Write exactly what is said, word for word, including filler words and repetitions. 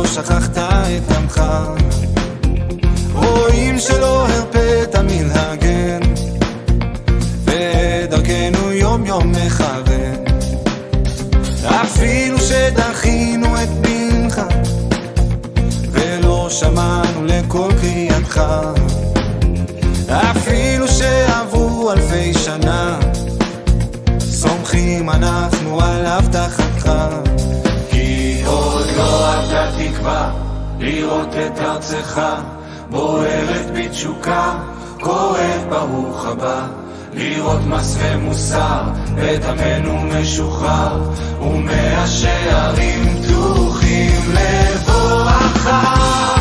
שכחת את עמך, רואים שלא הרפאת מלהגן, ודרכנו יום יום מכוון. אפילו שדחינו את בנך ולא שמענו לכל קריאתך, אפילו שעברו אלפי שנה, סומכים אנחנו על הבטחתך. כי עוד לא עבדה תקווה לראות את ארצך בוערת בתשוקה, קוראת ברוך הבא לראות מס ומוסר, בית עמנו משוחרר ומהשערים פתוחים לבואך.